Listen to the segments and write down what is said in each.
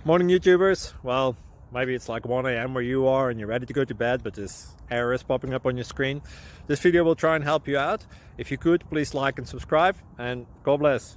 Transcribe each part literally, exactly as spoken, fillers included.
Morning YouTubers. Well, maybe it's like one A M where you are and you're ready to go to bed, but this error is popping up on your screen. This video will try and help you out. If you could, please like and subscribe, and God bless.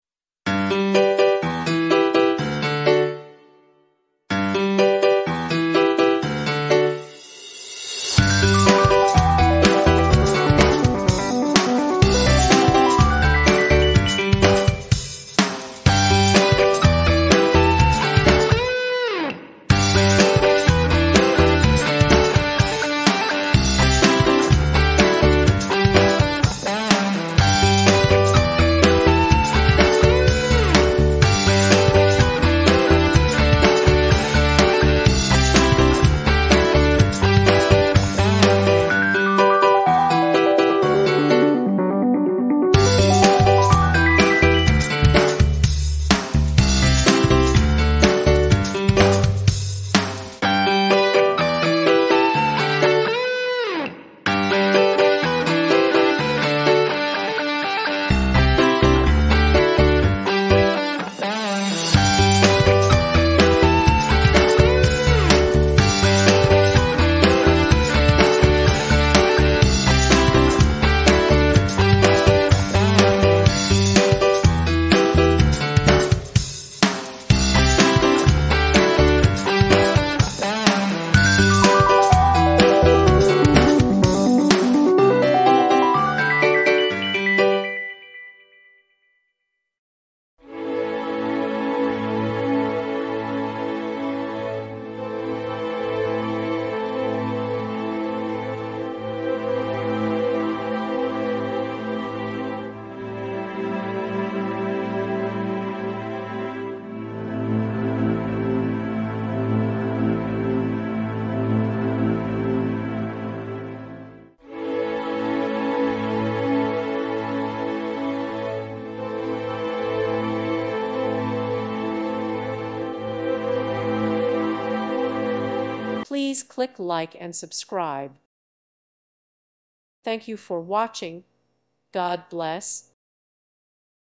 Please click like and subscribe. Thank you for watching. God bless.